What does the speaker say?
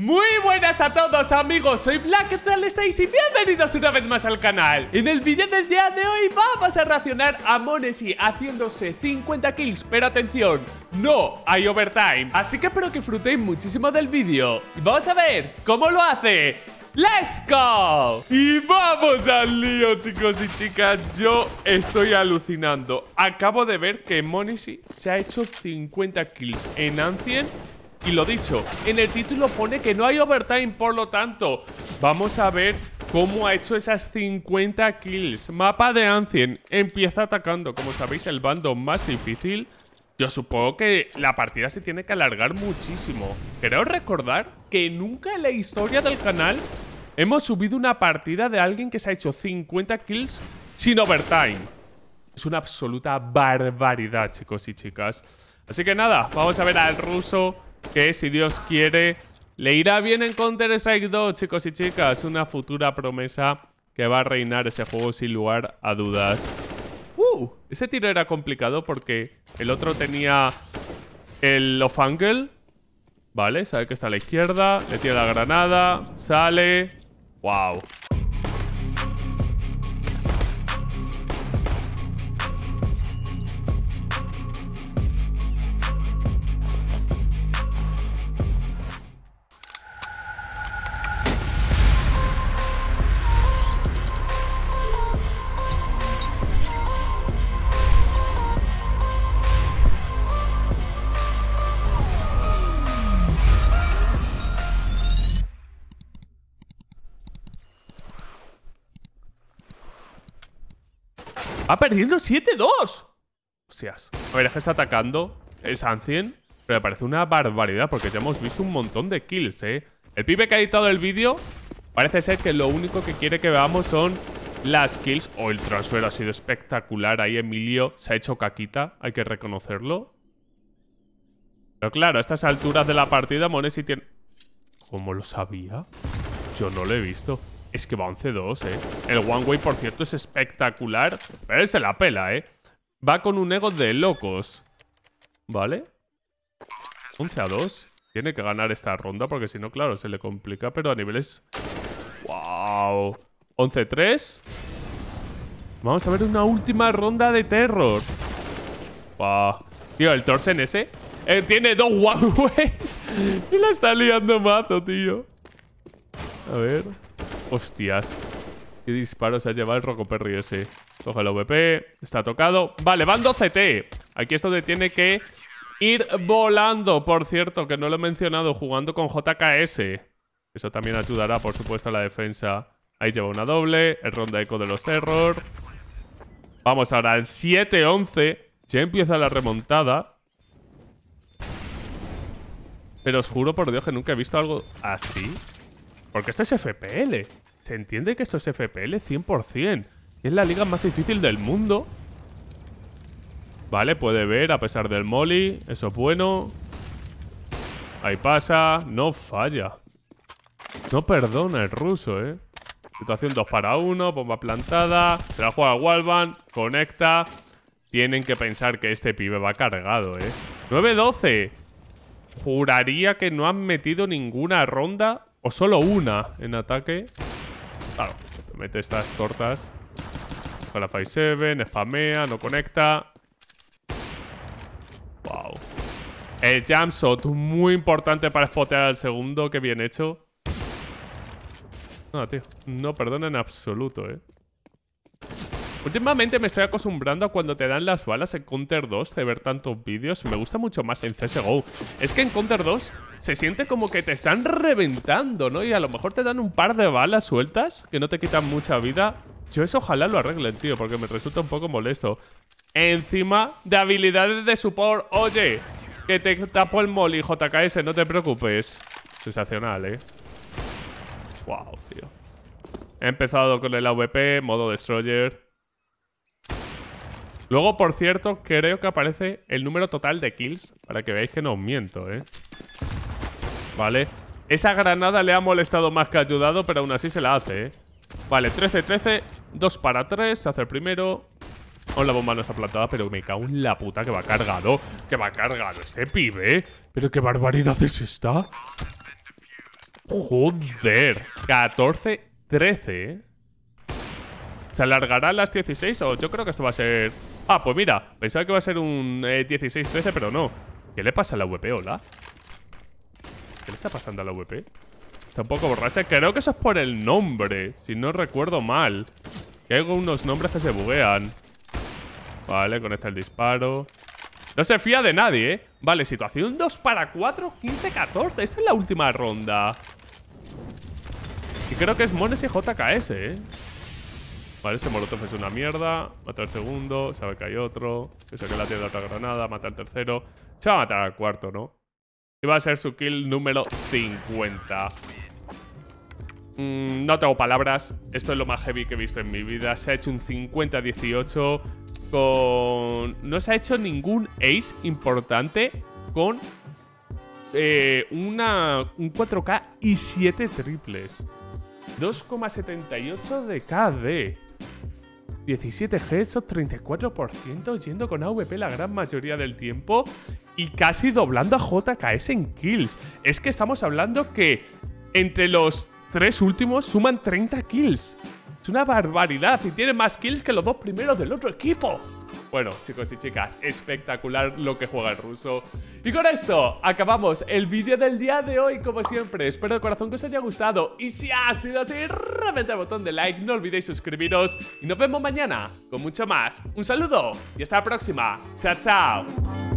Muy buenas a todos amigos, soy Black, ¿qué tal estáis? Y bienvenidos una vez más al canal. En el vídeo del día de hoy vamos a reaccionar a m0NESY haciéndose 50 kills, pero atención, no hay overtime. Así que espero que disfrutéis muchísimo del vídeo y vamos a ver cómo lo hace. ¡Let's go! Y vamos al lío, chicos y chicas. Yo estoy alucinando. Acabo de ver que m0NESY se ha hecho 50 kills en Ancient. Y lo dicho, en el título pone que no hay overtime, por lo tanto, vamos a ver cómo ha hecho esas 50 kills. Mapa de Ancient, empieza atacando. Como sabéis, el bando más difícil. Yo supongo que la partida se tiene que alargar muchísimo. Creo recordar que nunca en la historia del canal hemos subido una partida de alguien que se ha hecho 50 kills sin overtime. Es una absoluta barbaridad, chicos y chicas. Así que nada, vamos a ver al ruso, que si Dios quiere le irá bien en Counter-Strike 2, chicos y chicas. Una futura promesa que va a reinar ese juego sin lugar a dudas. Ese tiro era complicado porque el otro tenía el off-angle. Vale, sabe que está a la izquierda. Le tira la granada, sale. Wow. ¡Va perdiendo 7-2! Hostias. A ver, es que está atacando el Ancient, pero me parece una barbaridad porque ya hemos visto un montón de kills, ¿eh? El pibe que ha editado el vídeo parece ser que lo único que quiere que veamos son las kills. El transfer ha sido espectacular. Ahí Emilio se ha hecho caquita, hay que reconocerlo. Pero claro, a estas alturas de la partida m0NESY tiene... ¿Cómo lo sabía? Yo no lo he visto. Es que va 11-2, El one way, por cierto, es espectacular. Pero él se la pela, Va con un ego de locos. ¿Vale? 11-2. Tiene que ganar esta ronda porque si no, claro, se le complica. Pero a niveles... ¡Wow! 11-3. Vamos a ver una última ronda de terror. ¡Wow! Tío, el Torsen ese tiene dos one ways. Y la está liando mazo, tío. A ver... Hostias. Qué disparos se ha llevado el Rocoperry ese. Coge el VP. Está tocado. Vale, van 12T. Aquí es donde tiene que ir volando. Por cierto, que no lo he mencionado. Jugando con JKS. Eso también ayudará, por supuesto, a la defensa. Ahí lleva una doble. El ronda eco de los error. Vamos ahora al 7-11. Ya empieza la remontada. Pero os juro por Dios que nunca he visto algo así. Porque esto es FPL. Se entiende que esto es FPL 100%. Es la liga más difícil del mundo. Vale, puede ver a pesar del molly. Eso es bueno. Ahí pasa. No falla. No perdona el ruso, Situación 2 para 1. Bomba plantada. Se la juega Wallbang. Conecta. Tienen que pensar que este pibe va cargado, 9-12. Juraría que no han metido ninguna ronda. O solo una en ataque. Claro, mete estas cortas. Con la 5-7, spamea, no conecta. Wow. El jump shot, muy importante para spotear al segundo. Qué bien hecho. No, tío, no perdona en absoluto, Últimamente me estoy acostumbrando a cuando te dan las balas en Counter 2 de ver tantos vídeos. Me gusta mucho más en CSGO. Es que en Counter 2 se siente como que te están reventando, ¿no? Y a lo mejor te dan un par de balas sueltas que no te quitan mucha vida. Yo eso ojalá lo arreglen, tío, porque me resulta un poco molesto. Encima de habilidades de support. Oye, que te tapo el molly, JKS, no te preocupes. Sensacional, Wow, tío. He empezado con el AWP, modo Destroyer. Luego, por cierto, creo que aparece el número total de kills. Para que veáis que no os miento, Vale. Esa granada le ha molestado más que ayudado, pero aún así se la hace, Vale, 13-13. 2 para 3. Se hace el primero. Aún la bomba no está plantada, pero me cago en la puta que va cargado. Que va cargado este pibe. Pero qué barbaridad es esta. Joder, 14-13, ¿eh? ¿Se alargará las 16 o yo creo que esto va a ser...? Ah, pues mira, pensaba que iba a ser un 16-13, pero no. ¿Qué le pasa a la VP, hola? ¿Qué le está pasando a la VP? Está un poco borracha. Creo que eso es por el nombre, si no recuerdo mal. Que hay unos nombres que se buguean. Vale, conecta el disparo. No se fía de nadie, ¿eh? Vale, situación 2 para 4, 15-14. Esta es la última ronda. Y creo que es Mones y JKS, ¿eh? Vale, ese molotov es una mierda. Mata al segundo, sabe que hay otro. Que sé que la tiene otra granada, mata al tercero. Se va a matar al cuarto, ¿no? Y va a ser su kill número 50. No tengo palabras. Esto es lo más heavy que he visto en mi vida. Se ha hecho un 50-18 con... No se ha hecho ningún ace importante con un 4K y 7 triples. 2,78 de KD. 17 headshots, 34% yendo con AWP la gran mayoría del tiempo y casi doblando a JKS en kills. Es que estamos hablando que entre los 3 últimos suman 30 kills. Es una barbaridad y tiene más kills que los 2 primeros del otro equipo. Bueno, chicos y chicas, espectacular lo que juega el ruso. Y con esto acabamos el vídeo del día de hoy, como siempre. Espero de corazón que os haya gustado. Y si ha sido así, reventad el botón de like, no olvidéis suscribiros. Y nos vemos mañana con mucho más. Un saludo y hasta la próxima. Chao, chao.